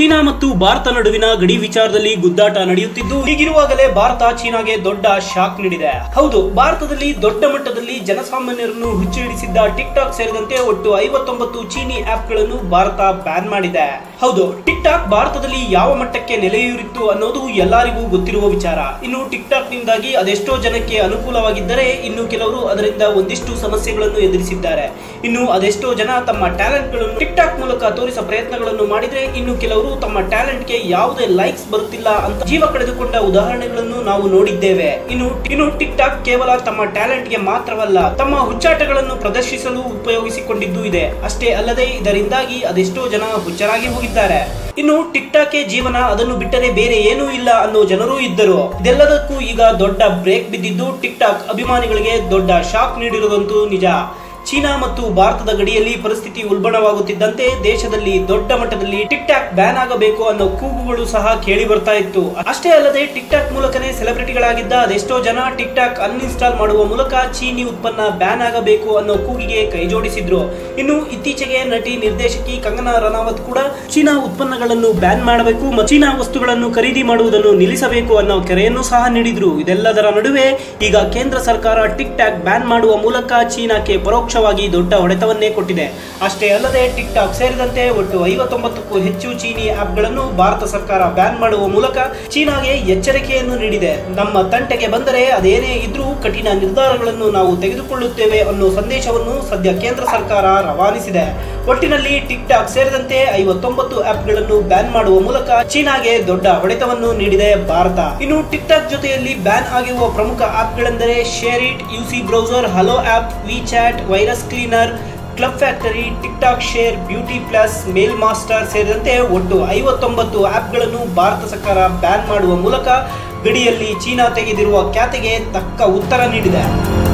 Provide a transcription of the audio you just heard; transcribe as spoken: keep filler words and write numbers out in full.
China ಮತ್ತು ಭಾರತ ನಡುವಿನ ಗಡಿ ವಿಚಾರದಲ್ಲಿ ಗುದ್ದಾಟ ನಡೆಯುತ್ತಿದ್ದು, ಹೀಗಿರುವಾಗಲೇ ಭಾರತ ಚೀನಾಗೆ ದೊಡ್ಡ ಶಾಕ್ ನೀಡಿದೆ. ಹೌದು, ಭಾರತದಲ್ಲಿ ದೊಡ್ಡ ಮಟ್ಟದಲ್ಲಿ ಜನಸಾಮಾನ್ಯರನ್ನು ಹುಚ್ಚು ಹಿಡಿಸಿದ್ದ ಟಿಕ್ ಟಾಕ್ ಸೇರಿದಂತೆ ಒಟ್ಟು ಐವತ್ತೊಂಬತ್ತು ಚೀನಿ ಆಪ್ ಗಳನ್ನು ಭಾರತ ಬ್ಯಾನ್ ಮಾಡಿದೆ. ಹೌದು, ಟಿಕ್ ಟಾಕ್ ಭಾರತದಲ್ಲಿ ಯಾವ ಮಟ್ಟಕ್ಕೆ ನೆಲೆಯೂರಿತ್ತು ಅನ್ನೋದು ಎಲ್ಲರಿಗೂ ಗೊತ್ತಿರುವ ವಿಚಾರ. ಇನ್ನು ಟಿಕ್ ಟಾಕ್ ನಿಂದಾಗಿ ಅದೆಷ್ಟೋ ಜನಕ್ಕೆ ಅನುಕೂಲವಾಗಿದ್ದರೆ, ಇನ್ನು ಕೆಲವರು ಅದರಿಂದ ಒಂದಿಷ್ಟು ಸಮಸ್ಯೆಗಳನ್ನು ಎದುರಿಸಿದ್ದಾರೆ. ಇನ್ನು ಅದೆಷ್ಟೋ ಜನ ತಮ್ಮ ಟ್ಯಾಲೆಂಟ್ ಗಳನ್ನು ಟಿಕ್ ಟಾಕ್ ಮೂಲಕ ತೋರಿಸುವ ಪ್ರಯತ್ನಗಳನ್ನು ಮಾಡಿದ್ರೆ, ಇನ್ನು ಕೆಲವರು ತಮ್ಮ ಟ್ಯಾಲೆಂಟ್ ಗೆ ಯಾವುದೇ ಲೈಕ್ಸ್ ಬರುತ್ತಿಲ್ಲ ಅಂತ ಜೀವ ಕಳೆದುಕೊಂಡ ಉದಾಹರಣೆಗಳನ್ನು ನಾವು ನೋಡಿದ್ದೇವೆ. ಇನ್ನು ಇನ್ನು ಟಿಕ್ ಟಾಕ್ ಕೇವಲ ತಮ್ಮ ಟ್ಯಾಲೆಂಟ್ ಗೆ ಮಾತ್ರವಲ್ಲ, ತಮ್ಮ ಹುಚ್ಚಾಟಗಳನ್ನು ಪ್ರದರ್ಶಿಸಲು ಉಪಯೋಗಿಸಿಕೊಂಡಿದ್ದು ಇದೆ. ಅಷ್ಟೇ ಅಲ್ಲದೆ ಇದರಿಂದಾಗಿ ಅದೆಷ್ಟೋ ಜನ ಹುಚ್ಚರಾಗಿ ಹೋಗಿದ್ದಾರೆ. ಇನ್ನು ಟಿಕ್ ಟಾಕ್ ಜೀವನ, ಅದನ್ನು ಬಿಟ್ಟರೆ ಬೇರೆ ಏನೂ ಇಲ್ಲ ಅನ್ನೋ ಜನರು ಇದ್ದರು. ಇದೆಲ್ಲದಕ್ಕೂ ಈಗ ದೊಡ್ಡ ಬ್ರೇಕ್ ಬಿದ್ದಿದ್ದು, ಟಿಕ್ ಟಾಕ್ ಅಭಿಮಾನಿಗಳಿಗೆ ದೊಡ್ಡ ಶಾಕ್ ನೀಡಿರುವುದಂತೂ ನಿಜ. ಚೀನಾ ಮತ್ತು ಭಾರತದ ಗಡಿಯಲ್ಲಿ ಪರಿಸ್ಥಿತಿ ಉಲ್ಬಣವಾಗುತ್ತಿದ್ದಂತೆ ದೇಶದಲ್ಲಿ ದೊಡ್ಡ ಮಟ್ಟದಲ್ಲಿ ಟಿಕ್ ಟಾಕ್ ಬ್ಯಾನ್ ಆಗಬೇಕು ಅನ್ನೋ ಕೂಗುಗಳು ಸಹ ಕೇಳಿ ಬರ್ತಾ ಇತ್ತು. ಅಷ್ಟೇ ಅಲ್ಲದೆ ಟಿಕ್ ಟಾಕ್ ಮೂಲಕನೇ ಸೆಲೆಬ್ರಿಟಿಗಳಾಗಿದ್ದ ಅದೆಷ್ಟೋ ಜನ ಟಿಕ್ ಟಾಕ್ ಅನ್ಇನ್ಸ್ಟಾಲ್ ಮಾಡುವ ಮೂಲಕ ಚೀನಿ ಉತ್ಪನ್ನ ಬ್ಯಾನ್ ಆಗಬೇಕು ಅನ್ನೋ ಕೂಗಿಗೆ ಕೈ ಜೋಡಿಸಿದ್ರು. ಇನ್ನು ಇತ್ತೀಚೆಗೆ ನಟಿ ನಿರ್ದೇಶಕಿ ಕಂಗನಾ ರನಾವತ್ ಕೂಡ ಚೀನಾ ಉತ್ಪನ್ನಗಳನ್ನು ಬ್ಯಾನ್ ಮಾಡಬೇಕು ಮತ್ತು ಚೀನಾ ವಸ್ತುಗಳನ್ನು ಖರೀದಿ ಮಾಡುವುದನ್ನು ನಿಲ್ಲಿಸಬೇಕು ಅನ್ನೋ ಕರೆಯನ್ನು ಸಹ ನೀಡಿದ್ರು. ಇದೆಲ್ಲದರ ನಡುವೆ ಈಗ ಕೇಂದ್ರ ಸರ್ಕಾರ ಟಿಕ್ ಟಾಕ್ ಬ್ಯಾನ್ ಮಾಡುವ ಮೂಲಕ ಚೀನಾಕ್ಕೆ ಪರೋಕ್ಷ ದೊಡ್ಡ ಹೊಡೆತವನ್ನೇ ಕೊಟ್ಟಿದೆ. ಅಷ್ಟೇ ಅಲ್ಲದೆ ಟಿಕ್ ಟಾಕ್ ಸೇರಿದಂತೆ ಒಟ್ಟು ಐವತ್ತೊಂಬತ್ತಕ್ಕೂ ಹೆಚ್ಚು ಚೀನಿ ಆಪ್ ಗಳನ್ನು ಭಾರತ ಸರ್ಕಾರ ಬ್ಯಾನ್ ಮಾಡುವ ಮೂಲಕ ಚೀನಾಗೆ ಎಚ್ಚರಿಕೆಯನ್ನು ನೀಡಿದೆ. ನಮ್ಮ ತಂಟೆಗೆ ಬಂದರೆ ಅದೇನೇ ಇದ್ರೂ ಕಠಿಣ ನಿರ್ಧಾರಗಳನ್ನು ನಾವು ತೆಗೆದುಕೊಳ್ಳುತ್ತೇವೆ ಅನ್ನೋ ಸಂದೇಶವನ್ನು ಸದ್ಯ ಕೇಂದ್ರ ಸರ್ಕಾರ ರವಾನಿಸಿದೆ. ಒಟ್ಟಿನಲ್ಲಿ ಟಿಕ್ ಟಾಕ್ ಸೇರಿದಂತೆ ಐವತ್ತೊಂಬತ್ತು ಆಪ್ ಗಳನ್ನು ಬ್ಯಾನ್ ಮಾಡುವ ಮೂಲಕ ಚೀನಾಗೆ ದೊಡ್ಡ ಹೊಡೆತವನ್ನು ನೀಡಿದೆ ಭಾರತ. ಇನ್ನು ಟಿಕ್ ಟಾಕ್ ಜೊತೆಯಲ್ಲಿ ಬ್ಯಾನ್ ಆಗಿರುವ ಪ್ರಮುಖ ಆಪ್ ಗಳೆಂದರೆ share it, UC browser, hello app, WeChat, virus cleaner, club factory, TikTok share, beauty plus, mail master ಸೇರಿದಂತೆ ಒಟ್ಟು ಐವತ್ತೊಂಬತ್ತು ಆಪ್ ಗಳನ್ನು ಭಾರತ ಸರ್ಕಾರ ಬ್ಯಾನ್ ಮಾಡುವ ಮೂಲಕ ಗಡಿಯಲ್ಲಿ ಚೀನಾ ತೆಗೆದಿರುವ ಖ್ಯಾತಿಗೆ ತಕ್ಕ ಉತ್ತರ ನೀಡಿದೆ.